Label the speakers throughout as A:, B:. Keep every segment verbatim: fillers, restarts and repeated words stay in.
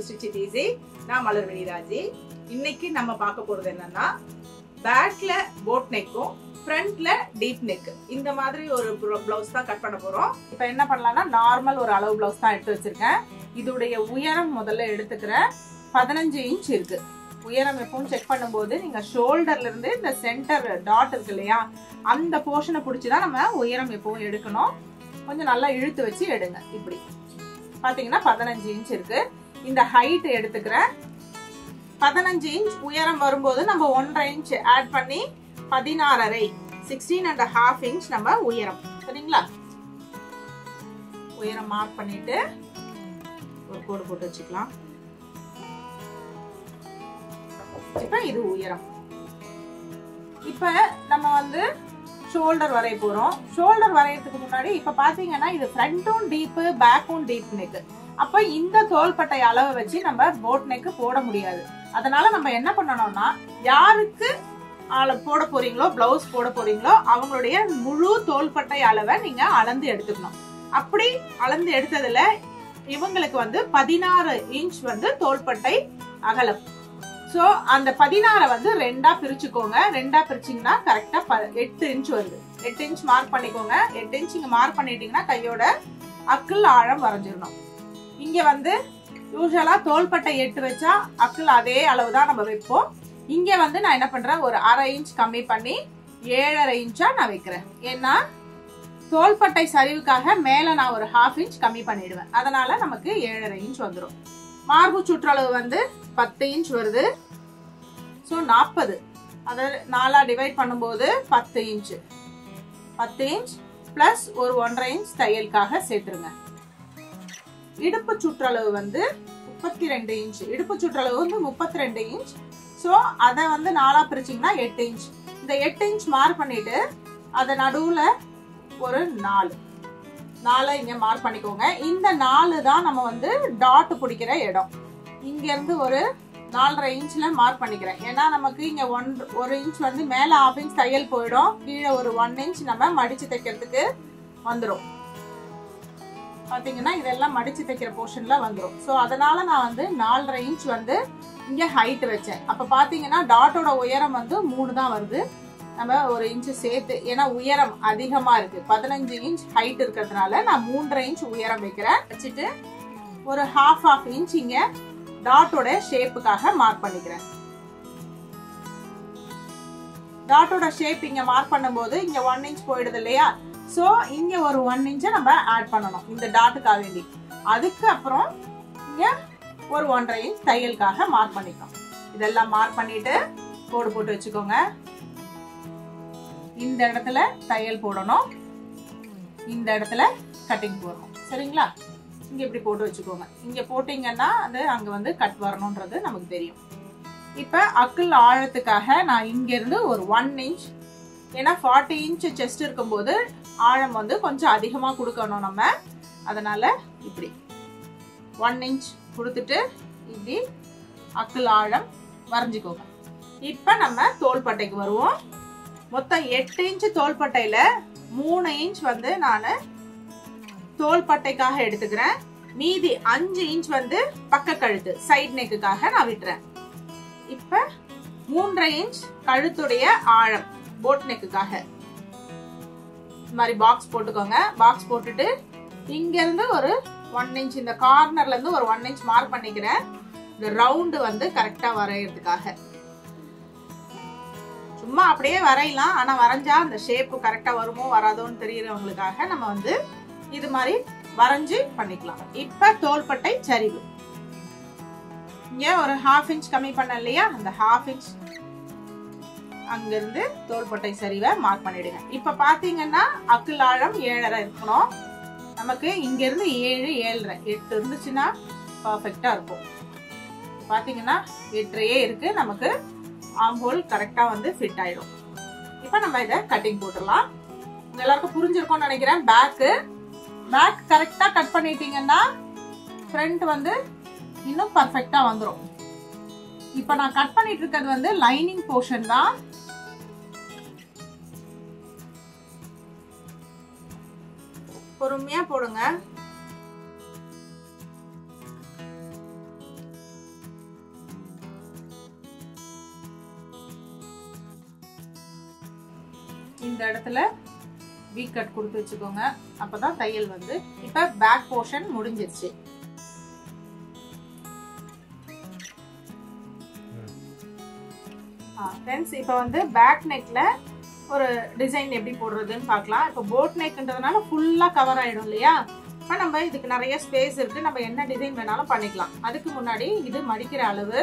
A: Stitch It Easy. நான் மலர்விழி ராஜி. இன்னைக்கு நம்ம பார்க்க போறது என்னன்னா பேக்ல போட் நெக்கும் ஃப்ரண்ட்ல டீப் நெக் இந்த மாதிரி ஒரு ப்ளவுஸ் தான் கட் பண்ண போறோம். இப்போ என்ன பண்ணலாம்னா நார்மல் ஒரு அளவு ப்ளவுஸ் தான் எடுத்து வச்சிருக்கேன். இதோடைய உயரம் முதல்ல எடுத்துக்கிறேன். பதினஞ்சு இன்ச் இருக்கு. உயரம் எப்பவும் செக் பண்ணும்போது நீங்க ஷோல்டர்ல இருந்து இந்த சென்டர் டாட் இருக்கு இல்லையா அந்த போர்ஷனை பிடிச்சிதான் நம்ம உயரம் எப்பவும் எடுக்கணும். கொஞ்சம் நல்லா இழுத்து வச்சு எடுங்க. இப்படி பாத்தீங்கன்னா பதினஞ்சு இன்ச் இருக்கு. இந்த ஹைட் எடுத்துக்கிறேன். பதினஞ்சு இன்ச் உயரம் வரும்போது நம்ம ஒன்றரை இன்ச் ஆட் பண்ணி பதினாறரை சிக்ஸ்டீன் அண்ட் ஹாஃப் இன்ச் நம்ம உயரம் சரிங்களா. உயரம் மார்க் பண்ணிட்டு ஒரு கோடு போட்டு வச்சுக்கலாம். இப்ப இது உயரம். இப்ப நம்ம வந்து ஷோல்டர் வரைய போறோம். ஷோல்டர் வரையறதுக்கு முன்னாடி இப்ப பாத்தீங்கன்னா இது ஃப்ரண்ட்டும் டீப் பேக்கும் டீப் நெக். அப்ப இந்த தோள்பட்டை அளவை வச்சு நம்ம போட் நெக் போட முடியாது. அதனால நம்ம என்ன பண்ணணும்னா யாருக்கு போட போறீங்களோ பிளவுஸ் போட போறீங்களோ அவங்களுடைய முழு தோள்பட்டை அளவை நீங்க அளந்து எடுத்துக்கணும். அப்படி அளந்து எடுத்ததுல இவங்களுக்கு வந்து பதினாறு இன்ச் வந்து தோள்பட்டை அகலம். சோ அந்த பதினாறை வந்து ரெண்டா பிரிச்சுக்கோங்க. ரெண்டா பிரிச்சிங்கன்னா கரெக்டா எட்டு இன்ச் வருது. எட்டு இன்ச் மார்க் பண்ணிக்கோங்க. எட்டு இன்ச் இங்க மார்க் பண்ணிட்டீங்கன்னா கையோட அக்குள் ஆழம் வரைஞ்சிடணும். இங்க வந்து யூஸ்வலா தோள்பட்டை எட்டு வச்சா அக்குள் அதே அளவுதான் நம்ம வைப்போம். இங்க வந்து நான் என்ன பண்றேன் ஒரு அரை இன்ச் கம்மி பண்ணி ஏழரை இன்ச்சா நான் வைக்கிறேன். ஏன்னா தோள்பட்டை சரிவுக்காக மேல நான் ஒரு ஹாஃப் இன்ச் கம்மி பண்ணிடுவேன். அதனால நமக்கு ஏழரை இன்ச் வந்துடும். மார்பு சுற்றளவு வந்து பத்து இன்ச் வருது. சோ நாற்பது அதை நாலா டிவைட் பண்ணும்போது பத்து இன்ச் பத்து இன்ச் பிளஸ் ஒரு ஒன்றரை இன்ச் தையலுக்காக சேர்த்துருங்க. இடுப்பு சுற்றளவு வந்து முப்பத்தி ரெண்டு இன்ச். இடுப்பு சுற்றளவு வந்து முப்பத்தி ரெண்டு இன்ச். சோ அதை வந்து நாலா பிரிச்சிங்கன்னா எட்டு இன்ச். இந்த எட்டு இன்ச் மார்க் பண்ணிட்டு அதை நடுவுல ஒரு நாலு நாலு இங்க மார்க் பண்ணிக்கோங்க. இந்த நாலு தான் நம்ம வந்து டாட் பிடிக்கிற இடம். இங்க இருந்து ஒரு நாலரை இன்ச்ல மார்க் பண்ணிக்கிறேன். ஏன்னா நமக்கு இங்க ஒன் ஒரு இன்ச் வந்து மேல ஹாஃப் இன்ச் தையல் போயிடும். கீழே ஒரு ஒன் இன்ச் நம்ம மடிச்சு தைக்கிறதுக்கு வந்துடும். பாத்தீங்கன்னா இதெல்லாம் மடிச்சு தைக்கிற போர்ஷன்ல வந்துடும். சோ அதனால நான் வந்து நாலரை இன்ச் வந்து இங்க ஹைட் வச்சேன். அப்ப பாத்தீங்கன்னா டாட்டோட உயரம் வந்து மூணு தான் வருது. நம்ம ஒரு இன்ச் சேர்த்து ஏன்னா உயரம் அதிகமா இருக்கு. பதினஞ்சு இன்ச் ஹைட் இருக்கிறதுனால நான் மூன்றரை இன்ச் உயரம் வைக்கிறேன். வச்சுட்டு ஒரு ஹாஃப் ஹாஃப் இன்ச் இங்க டாட்டோட ஷேப்புக்காக மார்க் பண்ணிக்கிறேன். டாட்டோட ஷேப் இங்க மார்க் பண்ணும்போது இங்க ஒன் இன்ச் போயிடுது இல்லையா. சோ இங்க ஒரு ஒன் இன்ச்ச நம்ம ஆட் பண்ணணும் இந்த டாட்டுக்காக வேண்டி. அதுக்கு அப்புறம் இங்க ஒரு ஒன்றரை இன்ச் தையலுக்காக மார்க் பண்ணிக்கலாம். இதெல்லாம் மார்க் பண்ணிட்டு கோடு போட்டு வச்சுக்கோங்க. இந்த இடத்துல தையல் போடணும். இந்த இடத்துல கட்டிங் போடணும் சரிங்களா. இங்க இப்படி போட்டு வச்சுக்கோங்க. இங்க போட்டீங்கன்னா அது அங்க வந்து கட் வரணும்ன்றது நமக்கு தெரியும். இப்ப அக்குள் ஆழத்துக்காக நான் இங்க இருந்து ஒரு ஒன் இன்ச் ஏன்னா ஃபார்ட்டி இன்ச் செஸ்ட் இருக்கும்போது ஆழம் வந்து கொஞ்சம் அதிகமா கொடுக்கணும் நம்ம. அதனால இப்படி ஒன் இன்ச் கொடுத்துட்டு இப்படி அக்குள் ஆழம் வரைஞ்சிக்கோங்க. இப்ப நம்ம தோள்பட்டைக்கு வருவோம். மொத்தம் எட்டு இன்ச் தோள்பட்டையில மூணு இன்ச் வந்து நான் தோள்பட்டைக்காக எடுத்துக்கிறேன். மீதி அஞ்சு இன்ச் வந்து பக்க கழுத்து சைட் நெக்குக்காக நான் விட்டுறேன். இப்ப மூன்றரை இன்ச் கழுத்துடைய ஆழம் போட் நெக்குக்காக இந்த மாதிரி பாக்ஸ் போட்டுக்கோங்க. பாக்ஸ் போட்டுட்டு இங்க இருந்து ஒரு ஒன் இன்ச் இந்த கார்னர்ல இருந்து ஒரு ஒன் இன்ச் மார்க் பண்ணிக்கிறேன். இந்த ரவுண்டு வந்து கரெக்டா வரையறதுக்காக. சும்மா அப்படியே வரையலாம். ஆனா வரைஞ்சா அந்த ஷேப் கரெக்டா வருமோ வராதோன்னு தெரியறவங்களுக்காக நம்ம வந்து இது மாதிரி வரைஞ்சு பண்ணிக்கலாம். இப்ப தோள்பட்டை சரிவு இங்க ஒரு ஹாஃப் இன்ச் கம்மி பண்ண இல்லையா அந்த ஹாஃப் இன்ச் அங்க இருந்து தோள்பட்டை சரிவை மார்க் பண்ணிடுங்க. இப்ப பாத்தீங்கன்னா அக்குள் ஆழம் ஏழரை இருக்கணும். நமக்கு இங்க இருந்து ஏழு ஏழரை எட்டு இருந்துச்சுன்னா பர்ஃபெக்டா இருக்கும். பாத்தீங்கன்னா எட்டரையே இருக்கு. நமக்கு ஆர்ம் ஹோல் கரெக்டா வந்து ஃபிட் ஆயிடும். இப்ப நம்ம இத கட்டிங் போட்டுடலாம். எல்லாருக்கும் புரிஞ்சிருக்கும்னு நினைக்கிறேன். பேக்கு பேக் கரெக்டா கட் பண்ணிட்டீங்கன்னா ஃப்ரண்ட் வந்து இன்னும் பர்ஃபெக்டா வந்துடும். இப்ப நான் கட் பண்ணிட்டு இருக்கிறது வந்து லைனிங் போர்ஷன் தான். பொறுமையா போடுங்க. இடத்துல வீ கட் கொடுத்து வச்சுக்கோங்க. அப்பதான் தையல் வந்து இப்ப பேக் போர்ஷன் முடிஞ்சிருச்சு. ஃப்ரெண்ட்ஸ் இப்போ வந்து பேக் நெக்ல ஒரு டிசைன் எப்படி போடுறதுன்னு பார்க்கலாம். இப்போ போட் நெக்ன்றதுனால ஃபுல்லா கவர் ஆயிடும் இல்லையா? இப்போ நம்ம இதுக்கு நிறைய ஸ்பேஸ் இருக்கு, நம்ம என்ன டிசைன் வேணாலும் பண்ணிக்கலாம். அதுக்கு முன்னாடி இது மடிக்கிற அளவு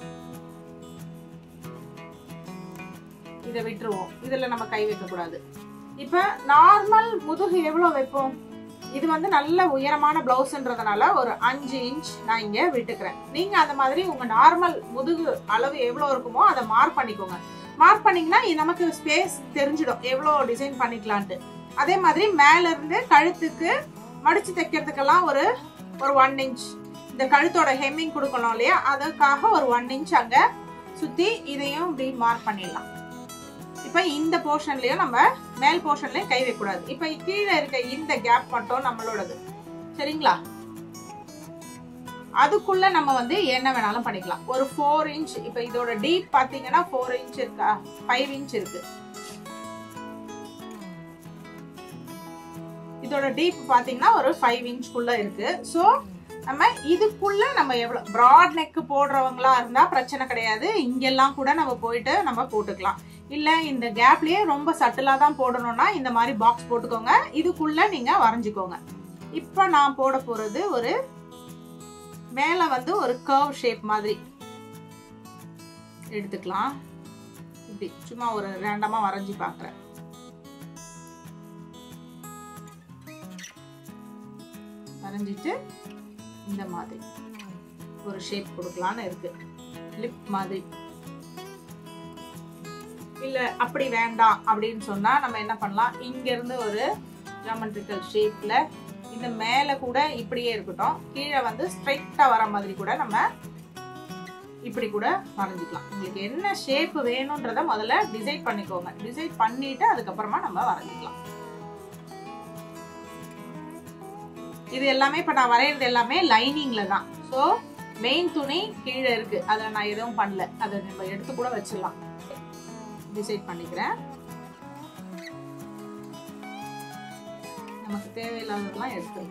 A: இதை விட்டுருவோம். இதுல நம்ம கை வைக்க கூடாது. இப்ப நார்மல் முதுகு எவ்வளவு வைப்போம்? இது வந்து நல்ல உயரமான பிளவுஸ்ன்றதுனால ஒரு அஞ்சு இன்ச் நான் இங்க விட்டுக்கிறேன். நீங்க அந்த மாதிரி உங்க நார்மல் முதுகு அளவு எவ்வளவு இருக்குமோ அதை மார்க் பண்ணிக்கோங்க. மார்க் பண்ணீங்கன்னா நமக்கு ஸ்பேஸ் தெரிஞ்சிடும் எவ்வளவு டிசைன் பண்ணிக்கலான்ட்டு. அதே மாதிரி மேல இருந்து கழுத்துக்கு மடிச்சு தைக்கிறதுக்கெல்லாம் ஒரு ஒரு ஒன் இன்ச் இந்த கழுத்தோட ஹெம்மிங் கொடுக்கணும் இல்லையா? அதுக்காக ஒரு ஒன் இன்ச் அங்க சுத்தி இதையும் இப்படி மார்க் பண்ணிடலாம். இப்ப இந்த போர்ஷன்லயும் நம்ம மேல் போர்ஷன்லயும் கை வைக்க கூடாது. இப்ப கீழே இருக்க இந்த கேப் மட்டும் நம்மளோடது, சரிங்களா? அதுக்குள்ள நம்ம வந்து என்ன வேணாலும் பண்ணிக்கலாம். ஒரு ஃபோர் இன்ச் இப்ப இதோட டீப் பாத்தீங்கன்னா ஃபோர் இன்ச் இருக்கா, ஃபைவ் இன்ச் இருக்கு. இதோட டீப் பாத்தீங்கன்னா ஒரு ஃபைவ் இன்ச்குள்ள இருக்கு. சோ நம்ம இதுக்குள்ள நம்ம எவ்வளவு பிராட் நெக் போடுறவங்களா இருந்தா பிரச்சனை கிடையாது. இங்கெல்லாம் கூட நம்ம போயிட்டு நம்ம போட்டுக்கலாம். இல்ல இந்த கேப்லயே ரொம்ப சட்டிலா தான் போடணும்னா இந்த மாதிரி பாக்ஸ் போட்டுக்கோங்க. இதுக்குள்ள நீங்க வரைஞ்சுக்கோங்க. இப்ப நான் போட போறது ஒரு மேல வந்து ஒரு கர்வ் ஷேப் மாதிரி எடுத்துக்கலாம். இப்படி சும்மா ஒரு ரேண்டமா வரைஞ்சி பாக்குறேன். வரைஞ்சிட்டு இந்த மாதிரி ஒரு ஷேப் கொடுக்கலான்னு இருக்கு, லிப் மாதிரி. இல்ல அப்படி வேண்டாம் அப்படின்னு சொன்னா நம்ம என்ன பண்ணலாம், இங்க இருந்து ஒரு ஜியோமெட்ரிக்கல் ஷேப்ல இந்த மேல கூட இப்படியே இருக்கட்டும், கீழே வந்து ஸ்ட்ரைட்டா வர மாதிரி கூட நம்ம இப்படி கூட வரைஞ்சிக்கலாம். உங்களுக்கு என்ன ஷேப் வேணும்ன்றத முதல்ல டிசைட் பண்ணிக்கோங்க. டிசைட் பண்ணிட்டு அதுக்கப்புறமா நம்ம வரைஞ்சிக்கலாம். இது எல்லாமே இப்ப நான் வரைகிறது எல்லாமே லைனிங்ல தான். சோ மெயின் துணி கீழே இருக்கு, அதை நான் எதுவும் பண்ணல. அதை நம்ம எடுத்து கூட வச்சிடலாம். டிசைட் பண்ணிக்கிறேன். நமக்கு தேவையில்லாததெல்லாம் எடுத்து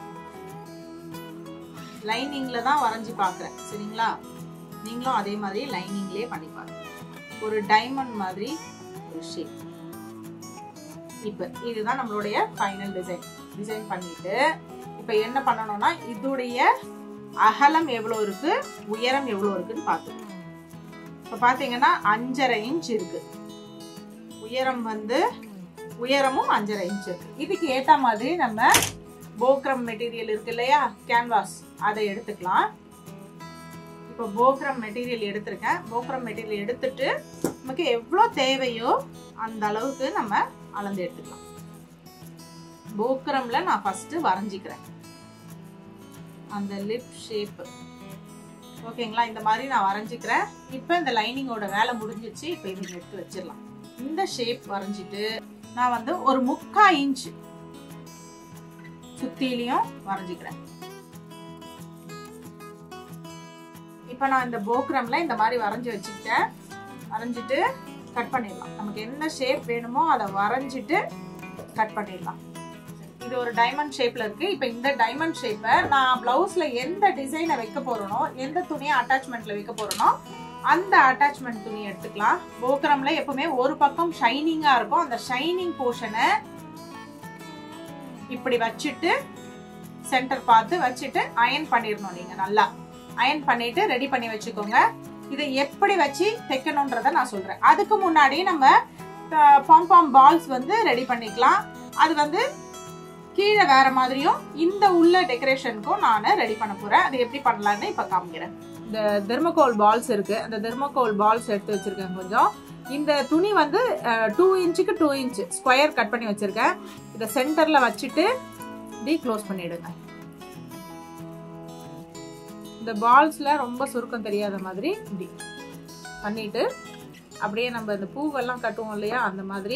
A: லைனிங்ல தான் வரைஞ்சி பாக்குறேன், சரிங்களா? நீங்களும் அதே மாதிரி லைனிங்லயே பண்ணி பாருங்க. ஒரு டைமண்ட் மாதிரி ஒரு ஷேப். இப்ப இதுதான் நம்மளுடைய ஃபைனல் டிசைன். டிசைன் பண்ணிட்டு இப்ப என்ன பண்ணணும்னா இதோடைய அகலம் எவ்வளவு இருக்கு, உயரம் எவ்வளவு இருக்குன்னு பாத்துக்கணும். இப்ப பாத்தீங்கன்னா அஞ்சரை இன்ச் இருக்கு. உயரம் வந்து உயரமும் அஞ்சரை இன்ச் இருக்கு. இதுக்கு ஏத்த மாதிரி நம்ம போக்ரம் மெட்டீரியல் இருக்கு இல்லையா, கேன்வாஸ், அதை எடுத்துக்கலாம். இப்போ போக்ரம் மெட்டீரியல் எடுத்திருக்கேன். போக்ரம் மெட்டீரியல் எடுத்துட்டு நமக்கு எவ்வளவு தேவையோ அந்த அளவுக்கு நம்ம அளந்து எடுத்துக்கலாம். போக்ரம்ல நான் ஃபர்ஸ்ட் வரைஞ்சிக்கிறேன் அந்த லிப் ஷேப். ஓகேங்களா? இந்த மாதிரி நான் வரைஞ்சிக்கிறேன். இப்போ இந்த லைனிங்கோட வேலை முடிஞ்சிச்சு. இப்போ இதை எடுத்து வச்சிடலாம். இந்த ஷேப் வரைஞ்சிட்டு நான் வந்து ஒரு முக்கா இன்ச் சுத்திலையும் வரைஞ்சிக்கிறேன். இப்போ நான் இந்த போக்ரம்ல இந்த மாதிரி வரைஞ்சி வச்சுக்கிட்டேன். வரைஞ்சிட்டு கட் பண்ணிடலாம். நமக்கு என்ன ஷேப் வேணுமோ அதை வரைஞ்சிட்டு கட் பண்ணிடலாம். இது ஒரு டைமண்ட் ஷேப்ல இருக்கு. இப்போ இந்த டைமண்ட் ஷேப்பை நான் பிளவுஸ்ல எந்த டிசைனை வைக்க போறனோ, எந்த துணியை அட்டாச்மெண்ட்ல வைக்க போறனோ அந்த அட்டாச்மெண்ட் துணி எடுத்துக்கலாம். போக்ரம்ல எப்பவுமே ஒரு பக்கம் ஷைனிங்கா இருக்கும். அந்த ஷைனிங் போர்ஷனை இப்படி வச்சுட்டு சென்டர் பார்த்து வச்சுட்டு அயன் பண்ணிடணும். நீங்க நல்லா அயன் பண்ணிட்டு ரெடி பண்ணி வச்சுக்கோங்க. இதை எப்படி வச்சு தைக்கணும்ன்றத நான் சொல்றேன். அதுக்கு முன்னாடி நம்ம பாம்பாம் பால்ஸ் வந்து ரெடி பண்ணிக்கலாம். அது வந்து கீழே வேற மாதிரியும் இந்த உள்ள டெக்கரேஷனுக்கும் நான் ரெடி பண்ண போறேன். அது எப்படி பண்ணலாம்னு இப்ப காமிக்கிறேன். இந்த தெர்மோகோல் பால்ஸ் இருக்கு. அந்த தெர்மோகோல் பால்ஸ் எடுத்து வச்சிருக்கேன் கொஞ்சம். இந்த துணி வந்து டூ இன்ச்சுக்கு டூ இன்ச் ஸ்கொயர் கட் பண்ணி வச்சிருக்கேன். இதை சென்டர்ல வச்சுட்டு இப்படி க்ளோஸ் பண்ணிடுங்க. இந்த பால்ஸ்ல ரொம்ப சுருக்கம் தெரியாத மாதிரி இப்படி பண்ணிட்டு அப்படியே நம்ம இந்த பூவெல்லாம் கட்டுவோம் இல்லையா, அந்த மாதிரி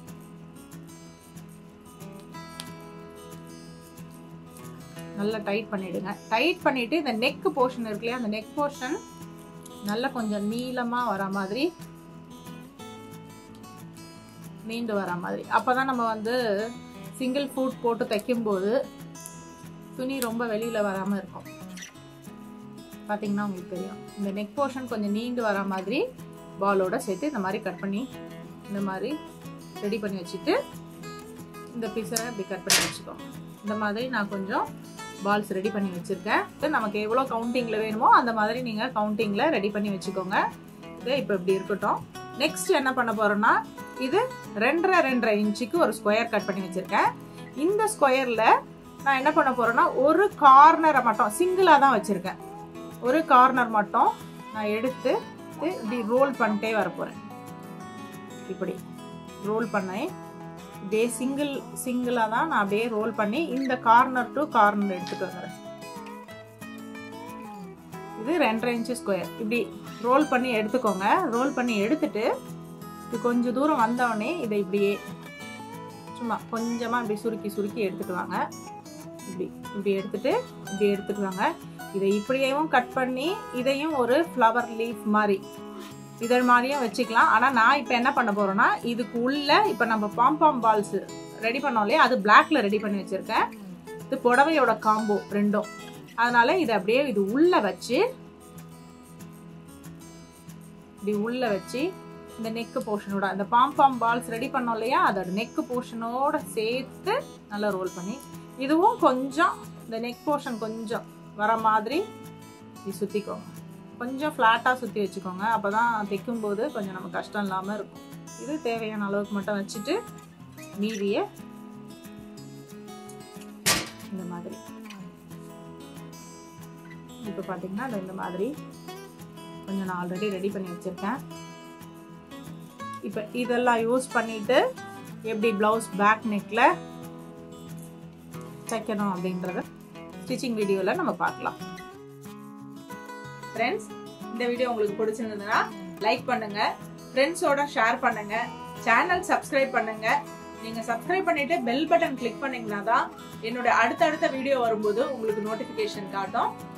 A: நல்லா டைட் பண்ணிடுங்க. டைட் பண்ணிட்டு இந்த நெக் போர்ஷன் இருக்கு இல்லையா, அந்த நெக் போர்ஷன் நல்லா கொஞ்சம் நீளமா வர மாதிரி நீண்டு வர மாதிரி. அப்போ தான் நம்ம வந்து சிங்கிள் ஃபுட் போட்டு தைக்கும்போது துணி ரொம்ப வெளியில் வராமல் இருக்கும். பார்த்தீங்கன்னா உங்களுக்கு தெரியும். இந்த நெக் போர்ஷன் கொஞ்சம் நீண்டு வர மாதிரி பாலோட சேர்த்து இந்த மாதிரி கட் பண்ணி இந்த மாதிரி ரெடி பண்ணி வச்சுட்டு இந்த பீஸை இப்படி கட் பண்ணி வச்சுக்கோங்க. இந்த மாதிரி நான் கொஞ்சம் பால்ஸ் ரெடி பண்ணி வச்சுருக்கேன். நமக்கு எவ்வளோ கவுண்டிங்கில் வேணுமோ அந்த மாதிரி நீங்கள் கவுண்டிங்கில் ரெடி பண்ணி வச்சுக்கோங்க. இது இப்போ இப்படி இருக்கட்டும். நெக்ஸ்ட் என்ன பண்ண போகிறோன்னா, இது ரெண்டரை ரெண்டரை இன்ச்சுக்கு ஒரு ஸ்கொயர் கட் பண்ணி வச்சுருக்கேன். இந்த ஸ்கொயரில் நான் என்ன பண்ண போகிறேன்னா, ஒரு கார்னரை மட்டும் சிங்கிளாக தான் வச்சுருக்கேன். ஒரு கார்னர் மட்டும் நான் எடுத்து இப்படி ரோல் பண்ணிட்டே வர போகிறேன். இப்படி ரோல் பண்ணேன். அப்படியே சிங்கிள் சிங்கிளாக தான் நான் அப்படியே ரோல் பண்ணி இந்த கார்னர் டு கார்னர் எடுத்துட்டு வந்துடுறேன். இது ரெண்டரை இன்ச்சு ஸ்கொயர். இப்படி ரோல் பண்ணி எடுத்துக்கோங்க. ரோல் பண்ணி எடுத்துட்டு இது கொஞ்சம் தூரம் வந்தவொடனே இதை இப்படியே சும்மா கொஞ்சமாக இப்படி சுருக்கி சுருக்கி எடுத்துட்டு வாங்க. இப்படி இப்படி எடுத்துட்டு இப்படி எடுத்துட்டு வாங்க. இதை இப்படியேவும் கட் பண்ணி இதையும் ஒரு ஃப்ளவர் லீஃப் மாதிரி இதழ் மாதிரியும் வச்சுக்கலாம். ஆனால் நான் இப்போ என்ன பண்ண போகிறேன்னா, இதுக்கு உள்ள இப்போ நம்ம பாம்பாம் பால்ஸ் ரெடி பண்ணோம் இல்லையா, அது பிளாக்ல ரெடி பண்ணி வச்சுருக்கேன். இது புடவையோட காம்போ ரெண்டும். அதனால இதை அப்படியே இது உள்ள வச்சு இப்படி உள்ள வச்சு இந்த நெக்கு போர்ஷனோட அந்த பாம்பாம் பால்ஸ் ரெடி பண்ணோம் இல்லையா, அதோட நெக்கு போர்ஷனோட சேர்த்து நல்லா ரோல் பண்ணி இதுவும் கொஞ்சம் இந்த நெக் போர்ஷன் கொஞ்சம் வர மாதிரி சுற்றிக்கோங்க. கொஞ்சம் ஃப்ளாட்டாக சுற்றி வச்சுக்கோங்க. அப்போ தான் தைக்கும்போது கொஞ்சம் நம்ம கஷ்டம் இல்லாமல் இருக்கும். இது தேவையான அளவுக்கு மட்டும் வச்சுட்டு மீதியை இந்த மாதிரி இப்போ பார்த்தீங்கன்னா இந்த மாதிரி கொஞ்சம் நான் ஆல்ரெடி ரெடி பண்ணி வச்சுருக்கேன். இப்போ இதெல்லாம் யூஸ் பண்ணிவிட்டு எப்படி ப்ளவுஸ் பேக் நெக்கில் தைக்கணும் அப்படின்றத ஸ்டிச்சிங் வீடியோவில் நம்ம பார்க்கலாம். ஃப்ரெண்ட்ஸ், இந்த வீடியோ உங்களுக்கு பிடிச்சிருந்ததுன்னா லைக் பண்ணுங்க, ஃப்ரெண்ட்ஸோட ஷேர் பண்ணுங்க, சேனல் சப்ஸ்கிரைப் பண்ணுங்க. நீங்க சப்ஸ்கிரைப் பண்ணிட்டு பெல் பட்டன் கிளிக் பண்ணீங்கன்னா தான் என்னோட அடுத்தடுத்த வீடியோ வரும்போது உங்களுக்கு நோட்டிபிகேஷன் காட்டும்.